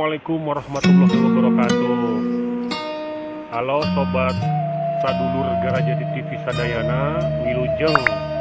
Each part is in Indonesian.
Assalamualaikum warahmatullahi wabarakatuh. Halo sobat sadulur Garajati TV Sadayana, Wilujeng.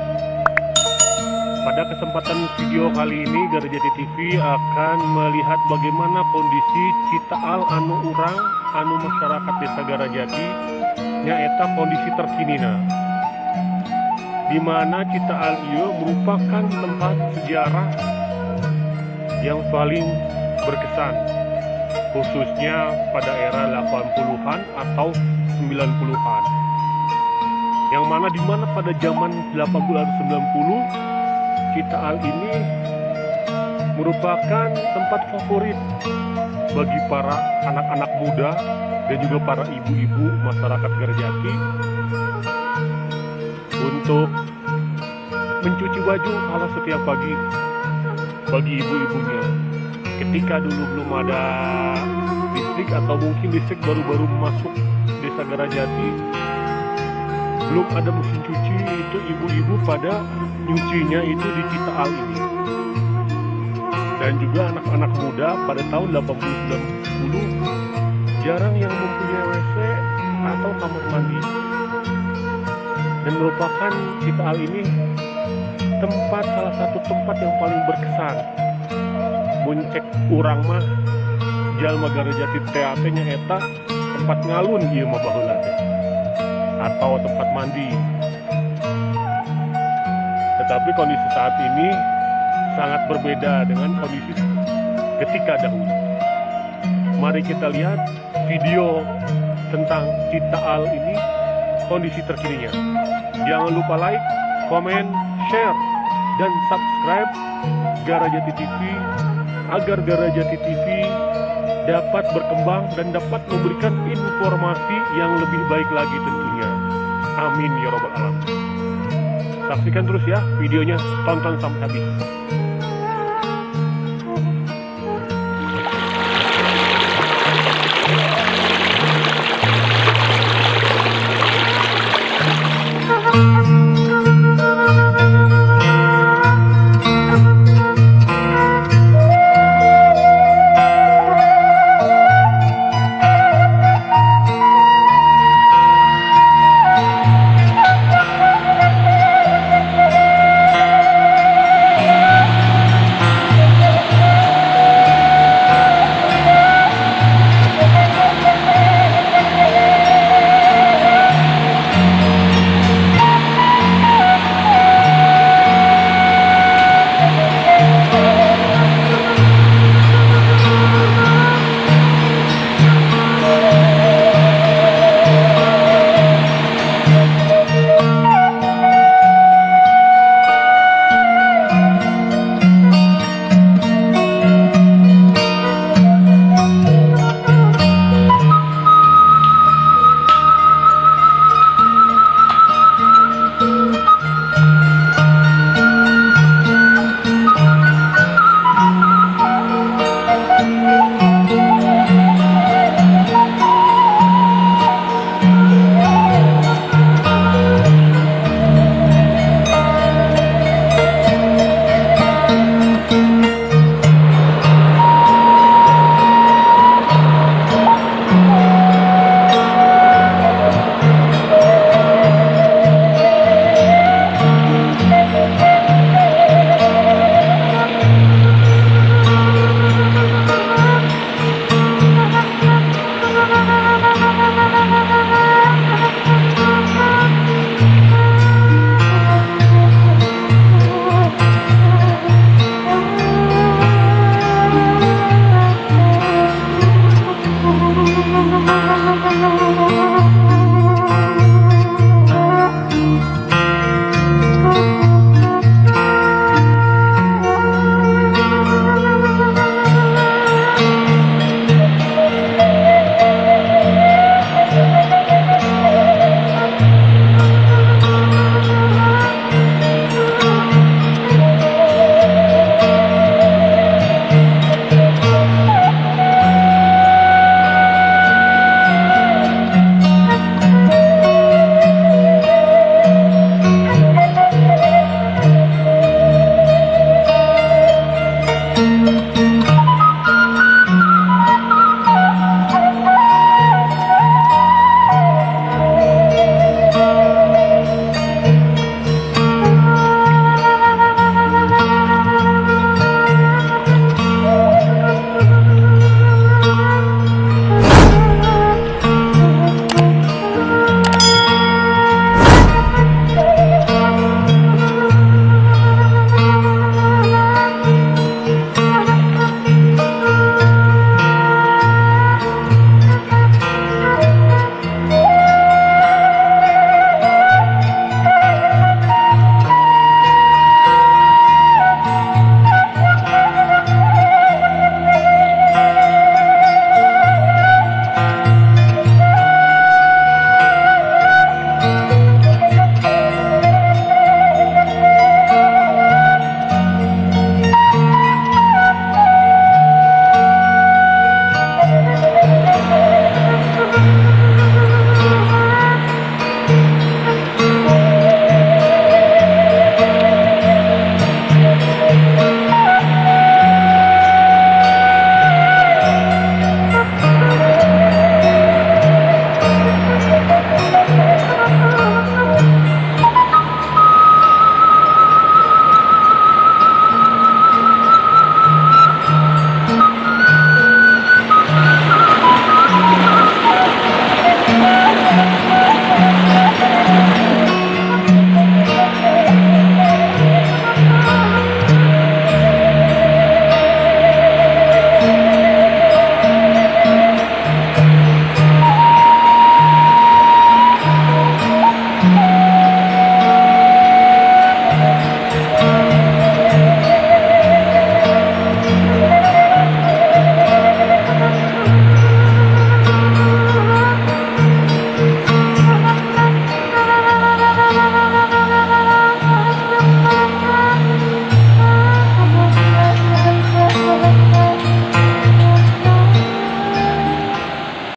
Pada kesempatan video kali ini Garajati TV akan melihat bagaimana kondisi Citaal anu urang anu masyarakat desa Garajati nyaeta kondisi terkinina, di mana Citaal ieu merupakan tempat sejarah yang paling berkesan, khususnya pada era 80-an atau 90-an, yang mana dimana pada zaman 80-90 Citaal ini merupakan tempat favorit bagi para anak-anak muda dan juga para ibu-ibu masyarakat Garajati untuk mencuci baju ala setiap pagi bagi ibu-ibunya. Ketika dulu belum ada listrik atau mungkin listrik baru-baru masuk desa Garajati, belum ada mesin cuci, itu ibu-ibu pada nyucinya itu di Citaal ini. Dan juga anak-anak muda pada tahun 80-90 jarang yang mempunyai WC atau kamar mandi. Dan merupakan Citaal ini salah satu tempat yang paling berkesan. Muncek urang mah jalma Garajati TAT nya eta tempat ngalun ieu mah baheula teh, atau tempat mandi. Tetapi kondisi saat ini sangat berbeda dengan kondisi ketika dahulu. Mari kita lihat video tentang Citaal ini, kondisi terkininya. Jangan lupa like, komen, share, dan subscribe Garajati TV agar Garajati TV dapat berkembang dan dapat memberikan informasi yang lebih baik lagi tentunya. Amin ya robbal alamin. Saksikan terus ya videonya, tonton sampai habis.